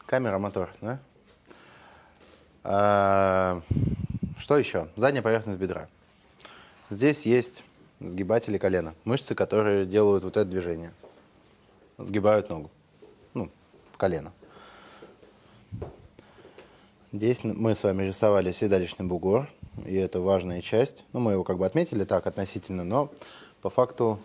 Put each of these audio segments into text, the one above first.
Камера, мотор, да? Что еще? Задняя поверхность бедра. Здесь есть сгибатели колена, мышцы, которые делают вот это движение. Сгибают ногу, ну, колено. Здесь мы с вами рисовали седалищный бугор, и это важная часть. Ну, мы его как бы отметили так относительно, но по факту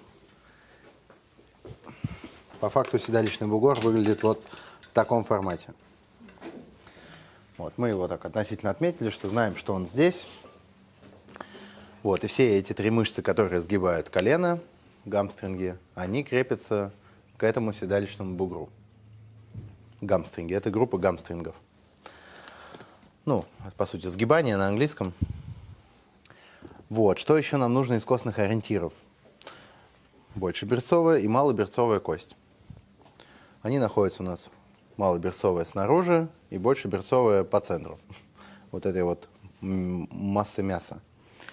седалищный бугор выглядит вот в таком формате. Вот, мы его так относительно отметили, что знаем, что он здесь. Вот, и все эти три мышцы, которые сгибают колено, гамстринги, они крепятся к этому седалищному бугру. Гамстринги, это группа гамстрингов. Ну, по сути, сгибание на английском. Вот, что еще нам нужно из костных ориентиров? Большеберцовая и малоберцовая кость. Они находятся у нас малоберцовая снаружи и большеберцовая по центру. Вот этой вот массы мяса.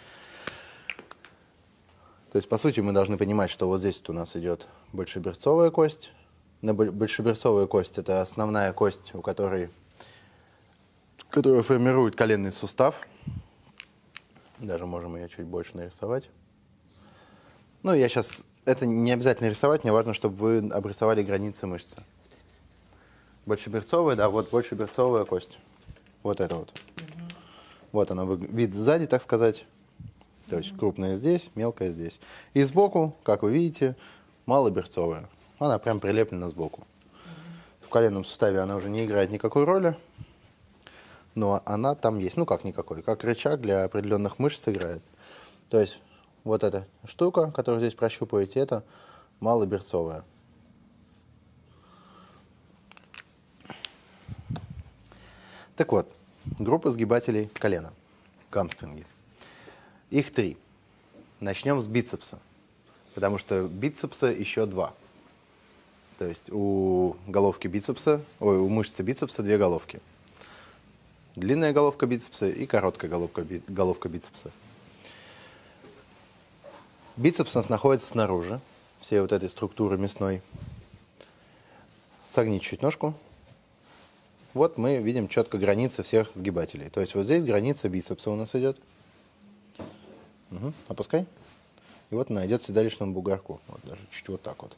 То есть, по сути, мы должны понимать, что вот здесь вот у нас идет большеберцовая кость. Большеберцовая кость – это основная кость, которая формирует коленный сустав. Даже можем ее чуть больше нарисовать. Ну, я сейчас... Это не обязательно рисовать, мне важно, чтобы вы обрисовали границы мышцы. Большеберцовая, да, вот большеберцовая кость. Вот это вот. Вот она, вид сзади, так сказать. То есть крупная здесь, мелкая здесь. И сбоку, как вы видите, малоберцовая. Она прям прилеплена сбоку. В коленном суставе она уже не играет никакой роли, но она там есть. Ну, как никакой. Как рычаг для определенных мышц играет. То есть вот эта штука, которую здесь прощупываете, это малоберцовая. Так вот, группа сгибателей колена, гамстринги. Их три. Начнем с бицепса, потому что бицепса еще два. То есть у головки бицепса, у мышцы бицепса две головки. Длинная головка бицепса и короткая головка бицепса. Бицепс у нас находится снаружи, всей вот этой структуры мясной. Согните чуть ножку. Вот мы видим четко границы всех сгибателей. То есть вот здесь граница бицепса у нас идет. Угу, опускай. И вот она идет к седалищному бугорку. Вот даже чуть вот так вот.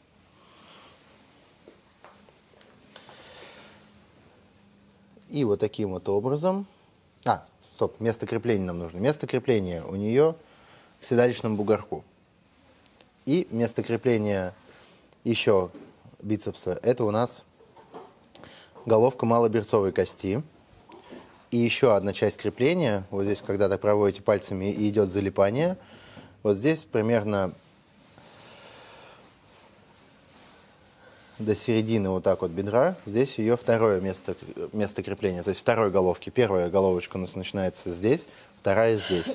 И вот таким вот образом... Стоп, место крепления нам нужно. Место крепления у нее к седалищному бугорку. И место крепления еще бицепса, это у нас головка малоберцовой кости. И еще одна часть крепления, вот здесь, когда так проводите пальцами и идет залипание, вот здесь примерно до середины вот так вот бедра, здесь ее второе место крепления, то есть второй головки. Первая головочка у нас начинается здесь, вторая здесь.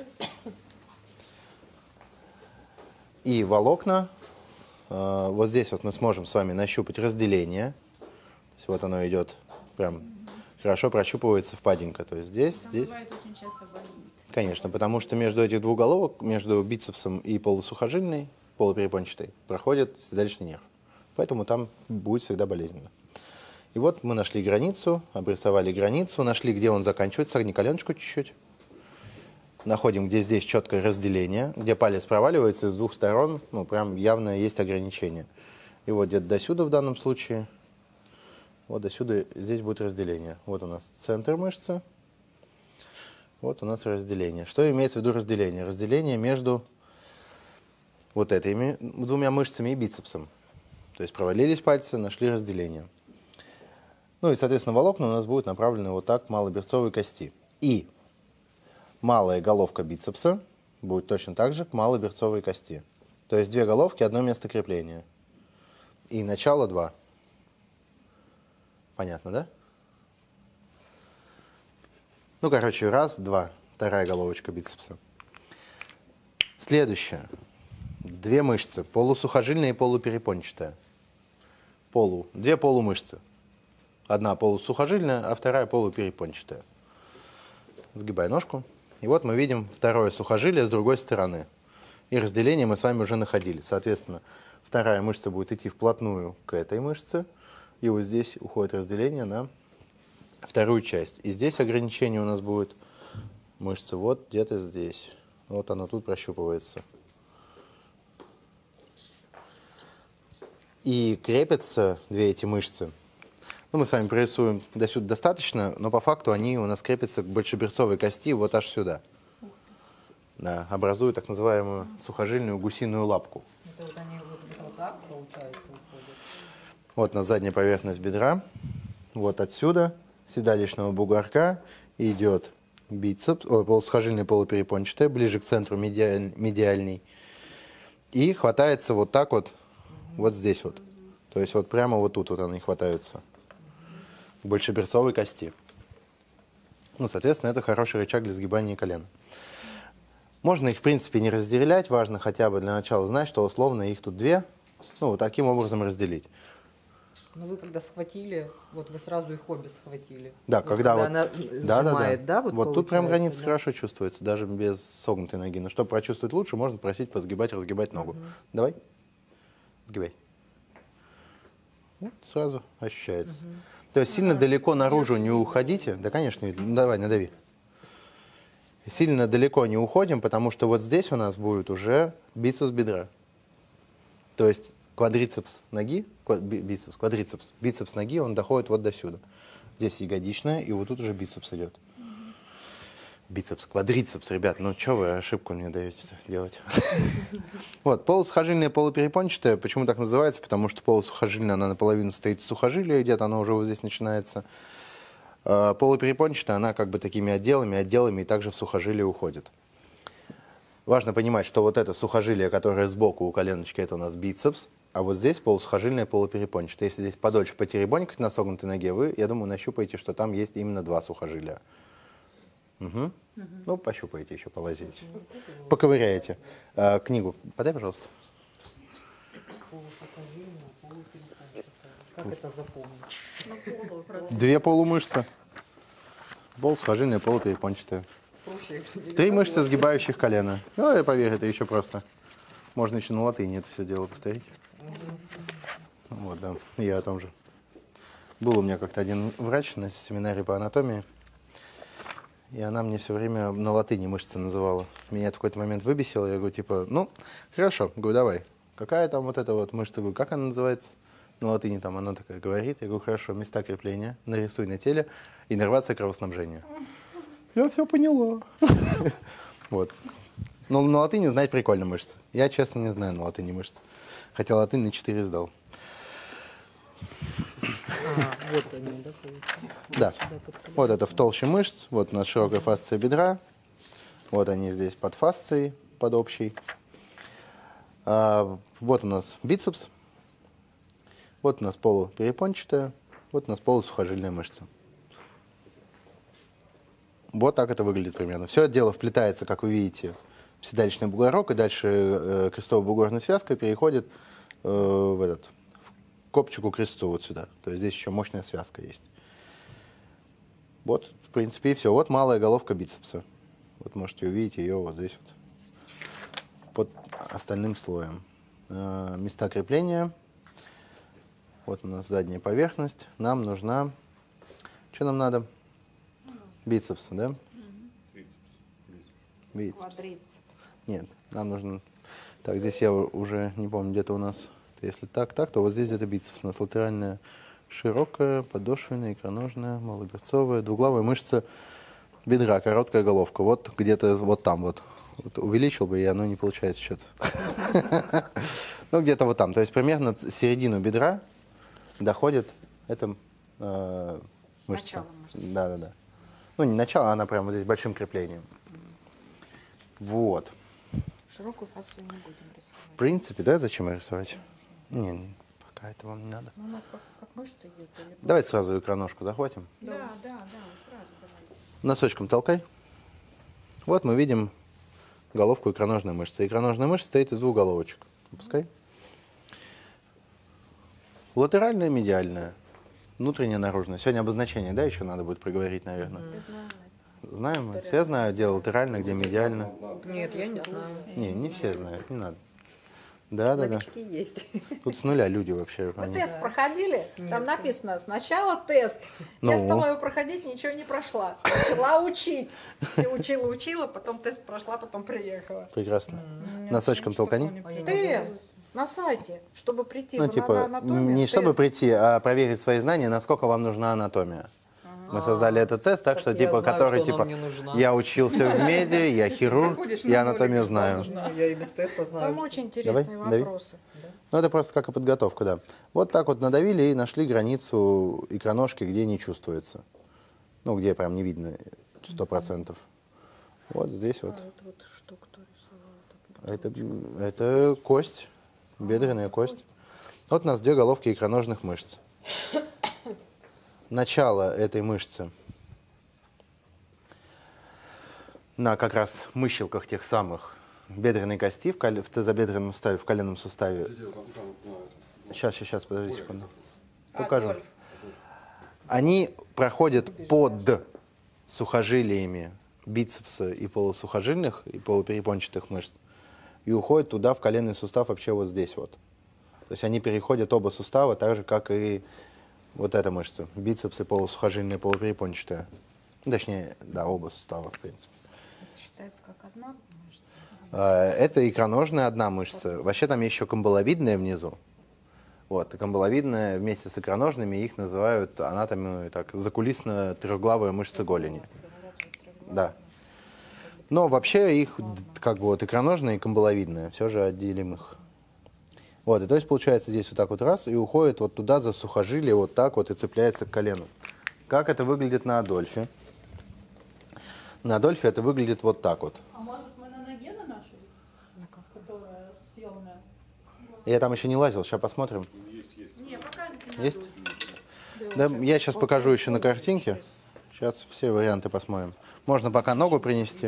И волокна, вот здесь вот мы сможем с вами нащупать разделение. То есть вот оно идет прям хорошо прощупывается впадинка. То есть здесь. Бывает очень часто болит. Конечно, потому что между этих двух головок, между бицепсом и полусухожильной, полуперепончатой, проходит седалищный нерв. Поэтому там будет всегда болезненно. И вот мы нашли границу, обрисовали границу, нашли, где он заканчивается. Согни коленочку чуть-чуть. Находим, где здесь четкое разделение, где палец проваливается с двух сторон, ну, прям явно есть ограничение. И вот где-то до сюда в данном случае, вот до сюда здесь будет разделение. Вот у нас центр мышцы, вот у нас разделение. Что имеется в виду разделение? Разделение между вот этими двумя мышцами и бицепсом. То есть провалились пальцы, нашли разделение. Ну и, соответственно, волокна у нас будут направлены вот так к малоберцовой кости. И малая головка бицепса будет точно так же к малоберцовой кости. То есть две головки, одно место крепления. И начало два. Понятно, да? Ну, короче, раз, два. Вторая головочка бицепса. Следующее. Две мышцы. Полусухожильная и полуперепончатая. Две полумышцы. Одна полусухожильная, а вторая полуперепончатая. Сгибай ножку. И вот мы видим второе сухожилие с другой стороны. И разделение мы с вами уже находили. Соответственно, вторая мышца будет идти вплотную к этой мышце. И вот здесь уходит разделение на вторую часть. И здесь ограничение у нас будет мышцы вот где-то здесь. Вот она тут прощупывается. И крепятся две эти мышцы. Ну, мы с вами прорисуем до сюда достаточно, но по факту они у нас крепятся к большеберцовой кости вот аж сюда. Да, образуют так называемую сухожильную гусиную лапку. Это вот они вот так, получается, уходят. Вот на задняя поверхность бедра. Вот отсюда, с седалищного бугорка, идет бицепс, полусухожильная полуперепончатая, ближе к центру медиальный. И хватается вот так вот, вот здесь вот. То есть вот прямо вот тут вот они хватаются. К большеберцовой кости. Ну, соответственно, это хороший рычаг для сгибания колена. Можно их, в принципе, не разделять. Важно хотя бы для начала знать, что условно их тут две. Ну, вот таким образом разделить. Ну вы когда схватили, вот вы сразу их обе схватили. Да, вот когда вот, она сжимает, да, вот тут прям граница да? хорошо чувствуется, даже без согнутой ноги. Но чтобы прочувствовать лучше, можно просить разгибать ногу. Давай, сгибай. Вот сразу ощущается. То есть сильно далеко наружу не уходите. Да, конечно, давай, надави. Сильно далеко не уходим, потому что вот здесь у нас будет уже бицепс бедра. То есть квадрицепс ноги, бицепс ноги, он доходит вот до сюда. Здесь ягодичная, и вот тут уже бицепс идет. Бицепс, квадрицепс, ребят, ну что вы ошибку мне даете делать? Вот, полусухожильная, полуперепончатая, почему так называется? Потому что полусухожильная, она наполовину стоит в сухожилии, где-то она уже вот здесь начинается. Полуперепончатая, она как бы такими отделами и также в сухожилие уходит. Важно понимать, что вот это сухожилие, которое сбоку у коленочки, это у нас бицепс, а вот здесь полусухожильное, полуперепончатое. Если здесь подольше потеребонькать на согнутой ноге, вы, я думаю, нащупаете, что там есть именно два сухожилия. Угу. Ну, пощупаете еще, полазите. Поковыряете. Книгу подай, пожалуйста. Как это запомнить? Две полумышцы. Полусухожильная, полуперепончатая. Три мышцы, сгибающих колено. Ну, я поверь, это еще просто. Можно еще на латыни это все дело повторить. Вот, да, я о том же. Был у меня как-то один врач на семинаре по анатомии, и она мне все время на латыни мышцы называла. Меня это в какой-то момент выбесило, я говорю, типа, ну, хорошо, говорю, давай. Какая там вот эта вот мышца, говорю, как она называется? На латыни там она такая говорит. Я говорю, хорошо, места крепления, нарисуй на теле, иннервация кровоснабжения. Я все поняла. Вот. Но на латыни знать прикольно мышцы. Я, честно, не знаю на латыни мышцы. Хотя латынь на 4 сдал. Вот они, да, получается? Да. Вот это в толще мышц. Вот у нас широкая фасция бедра. Вот они здесь под фасцией, под общей. Вот у нас бицепс. Вот у нас полуперепончатая. Вот у нас полусухожильная мышца. Вот так это выглядит примерно. Все это дело вплетается, как вы видите, в седалищный бугорок, и дальше крестово-бугорная связка переходит в копчику крестцу вот сюда. То есть здесь еще мощная связка есть. Вот, в принципе, и все. Вот малая головка бицепса. Вот можете увидеть ее вот здесь вот, под остальным слоем. Места крепления. Вот у нас задняя поверхность. Нам нужна... Что нам надо? Бицепс, да? Бицепс. Нет, нам нужно... Так, здесь я уже не помню, где-то у нас... Если так, то вот здесь где-то бицепс. У нас латеральная широкая, подошвенная, икроножная, малоберцовая, двуглавая мышца бедра, короткая головка. Вот где-то вот там вот. Вот увеличил бы, и оно не получается что-то. Ну, где-то вот там. То есть примерно середину бедра доходит эта мышца. Да. Ну, не начало, она прямо здесь большим креплением. Вот. Широкую фасцию не будем рисовать. В принципе, да, зачем рисовать? Не, пока это вам не надо. Ну, она как мышца идет. Или... Давайте сразу икроножку захватим. Да, сразу давайте. Носочком толкай. Вот мы видим головку икроножной мышцы. Икроножная мышца стоит из двух головочек. Опускай. Латеральная, медиальная. Внутренняя, наружная. Сегодня обозначение, да, еще надо будет проговорить, наверное. Знаем мы? Все знают, где латерально, где медиально. Нет, я не знаю. Не все знают, не надо. Да. Новички есть. Тут с нуля люди вообще. Вы они- тест проходили? Нет. Там написано, сначала тест. Ну. Я стала его проходить, ничего не прошла. Начала учить. Все учила, потом тест прошла, потом приехала. Прекрасно. Носочком толкани. А я не Тест на сайте, чтобы прийти Ну, на типа, анатомию. не чтобы тест. прийти, а проверить свои знания, насколько вам нужна анатомия. Мы создали этот тест, так что, Так я типа, знаю, который, что типа, нам не нужна. я учился в меди, я хирург, приходишь я на анатомию ролик, знаю. Ну, я и без теста знаю. Там очень интересные дави. вопросы. Ну, это просто как и подготовка, да. Вот так вот надавили и нашли границу икроножки, где не чувствуется. Ну, где прям не видно 100%. Вот здесь вот. Это вот что кто рисовал? Это кость, бедренная кость. Вот у нас две головки икроножных мышц. Начало этой мышцы на как раз мыщелках тех самых бедренной кости в тазобедренном суставе, в коленном суставе. Сейчас, подожди секунду. Покажу. Они проходят под сухожилиями бицепса и полусухожильных, и полуперепончатых мышц, и уходят туда, в коленный сустав, вообще вот здесь вот. То есть они переходят оба сустава, так же, как и вот эта мышца. Бицепс и полусухожильные, полуперепончатые. Точнее, да, оба сустава, в принципе. Это считается как одна мышца. Это икроножная одна мышца. Вообще там есть еще камбаловидная внизу. Вот, и камбаловидная вместе с икроножными их называют анатомию так закулисно трехглавая мышца голени. Да. Но вообще их как бы вот икроножная и камбаловидная, все же отделим их. Вот, и то есть получается здесь вот так вот раз и уходит вот туда за сухожилие вот так вот и цепляется к колену. Как это выглядит на Адольфе? На Адольфе это выглядит вот так вот. А может мы на ноге на нашей, которая съемная? Я там еще не лазил, сейчас посмотрим. Не, покажите. Есть? Да, я сейчас покажу еще на картинке. Сейчас все варианты посмотрим. Можно пока ногу принести.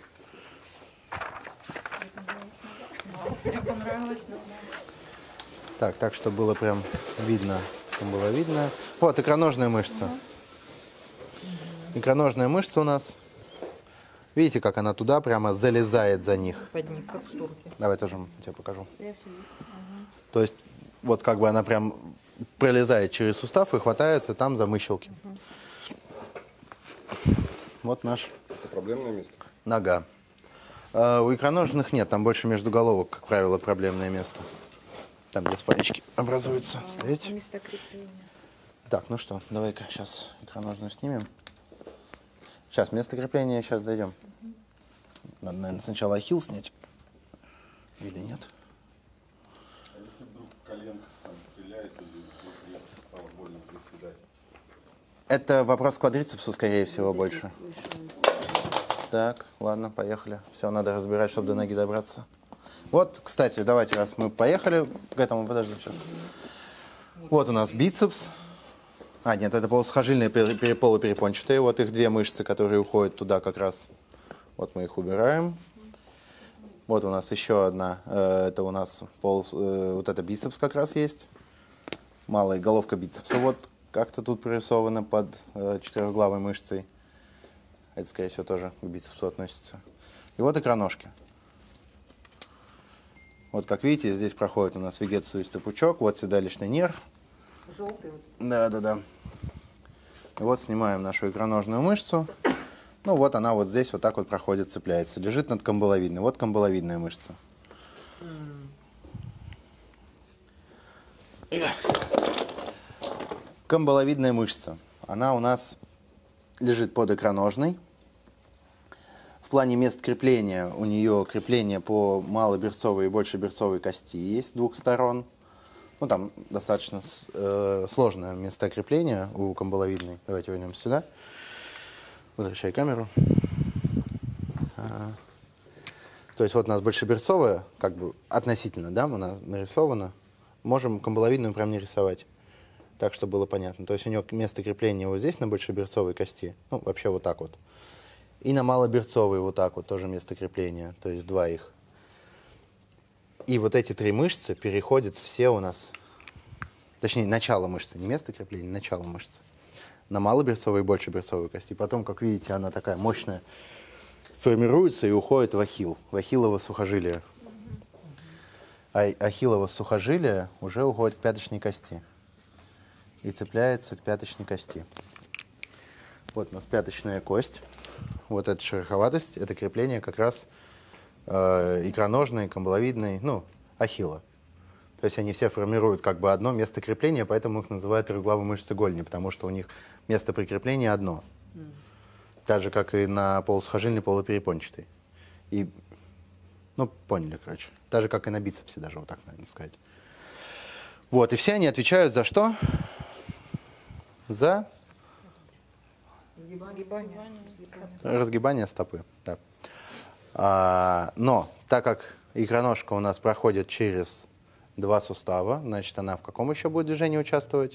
Мне понравилось, но... Так, чтобы было прям видно. Там было видно. Вот, икроножная мышца. Икроножная мышца у нас. Видите, как она туда прямо залезает за них. Под них, как в штурке. Давай тоже тебе покажу. Я все вижу. То есть, вот как бы она прям пролезает через сустав и хватается там за мыщелки. Вот наш Это проблемное место. нога. У икроножных нет, там больше между головок, как правило, проблемное место. Там, где спаечки образуются. Стоять. Место крепления. Так, ну что, давай-ка сейчас икроножную снимем. Сейчас, место крепления сейчас дойдем. Надо, наверное, сначала ахилл снять. Или нет? А если вдруг коленка там стреляет или вдруг резко стало больно приседать? Это вопрос к квадрицепсу, скорее всего, больше. Так, ладно, поехали. Все, надо разбирать, чтобы до ноги добраться. Вот, кстати, давайте, раз мы поехали к этому, подожди, сейчас. Вот у нас бицепс. А, нет, это полусухожильные полуперепончатые. Вот их две мышцы, которые уходят туда как раз. Вот мы их убираем. Вот у нас еще одна. Это у нас вот это бицепс как раз есть. Малая головка бицепса. Вот как-то тут прорисовано под четырехглавой мышцей. Это, скорее всего, тоже к бицепсу относится. И вот икроножки. Вот, как видите, здесь проходит у нас вегетосуистый пучок. Вот седалищный нерв. Желтый вот. Да. И вот снимаем нашу икроножную мышцу. Ну вот она вот здесь вот так вот проходит, цепляется. Лежит над камбаловидной. Вот камбаловидная мышца. Камбаловидная мышца. Она у нас лежит под икроножной. В плане мест крепления у нее крепление по малоберцовой и большеберцовой кости есть с двух сторон. Ну, там достаточно сложное место крепления у камбаловидной. Давайте вернемся сюда. Возвращай камеру. То есть вот у нас большеберцовая, как бы относительно, да, она нарисована. Можем камбаловидную прям не рисовать, так, чтобы было понятно. То есть у нее место крепления вот здесь, на большеберцовой кости, ну, вообще вот так вот. И на малоберцовой вот так вот тоже место крепления, то есть два их. И вот эти три мышцы переходят все у нас, точнее, начало мышцы, не место крепления, начало мышцы, на малоберцовой и большеберцовой кости. Потом, как видите, она такая мощная, формируется и уходит в ахилл, в ахиллово сухожилие. ахиллово сухожилие уже уходит к пяточной кости и цепляется к пяточной кости. Вот у нас пяточная кость. Вот эта шероховатость, это крепление как раз икроножной, камбаловидной, ну, ахилла. То есть они все формируют как бы одно место крепления, поэтому их называют трехглавые мышцы голени, потому что у них место прикрепления одно. Так же, как и на полусухожильной, полуперепончатой. И, ну, поняли, короче. Так же, как и на бицепсе даже, вот так, наверное, сказать. Вот, и все они отвечают за что? За разгибание стопы. Да. Но так как икроножка у нас проходит через два сустава, значит, она в каком еще будет движении участвовать?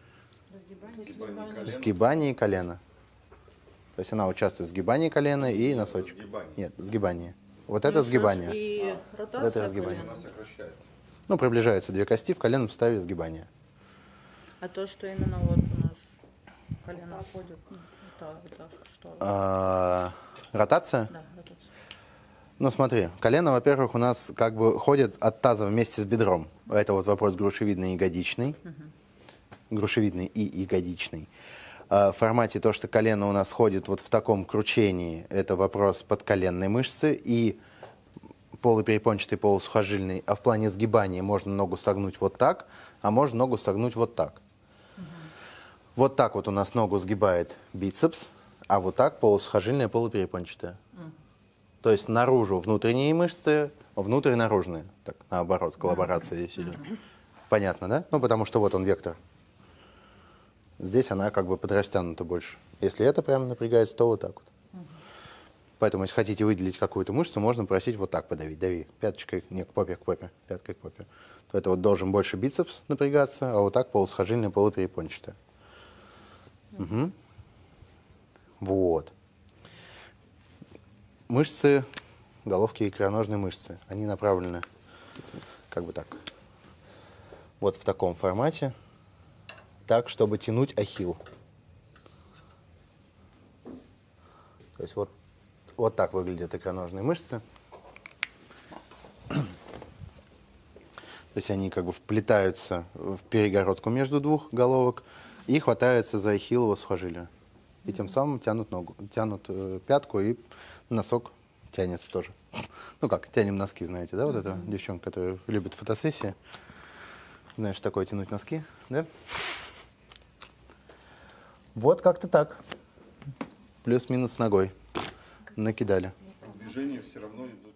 В сгибании колена. То есть она участвует в сгибании колена и носочек. Нет, сгибание. Вот это сгибание. И Вот это ротация разгибание. колена. Она сокращается. Ну, приближаются две кости в коленном суставе сгибания. А то, что именно вот у нас колено ходит, это что? Ротация? Да, ротация. Ну, смотри, колено, во-первых, у нас как бы ходит от таза вместе с бедром. Это вот вопрос грушевидный и ягодичный. Грушевидный и ягодичный. В формате то, что колено у нас ходит вот в таком кручении, это вопрос подколенной мышцы и полуперепончатой, полусухожильной. А в плане сгибания можно ногу согнуть вот так, а можно ногу согнуть вот так. Вот так вот у нас ногу сгибает бицепс, а вот так полусухожильная, полуперепончатая. То есть наружу внутренние мышцы, внутрь наружные. Так, наоборот, коллаборация здесь идет. Понятно, да? Ну, потому что вот он вектор. Здесь она как бы подрастянута больше. Если это прямо напрягается, то вот так вот. Поэтому, если хотите выделить какую-то мышцу, можно просить вот так подавить. Дави пяточкой, не к попе, пяткой к попе. То это вот должен больше бицепс напрягаться, а вот так полусухожильная, полуперепончатая. Угу. Вот. Мышцы головки и икроножной мышцы. Они направлены как бы так. Вот в таком формате. Так, чтобы тянуть ахилл. То есть вот так выглядят икроножные мышцы. То есть они как бы вплетаются в перегородку между двух головок и хватаются за ахиллово сухожилие. И тем самым тянут ногу, тянут пятку, и носок тянется тоже. Ну как, тянем носки, знаете, да? Вот эта девчонка, которая любит фотосессии. Знаешь, такое тянуть носки, да? Вот как-то так. Плюс-минус ногой. Накидали. Движения все равно идут.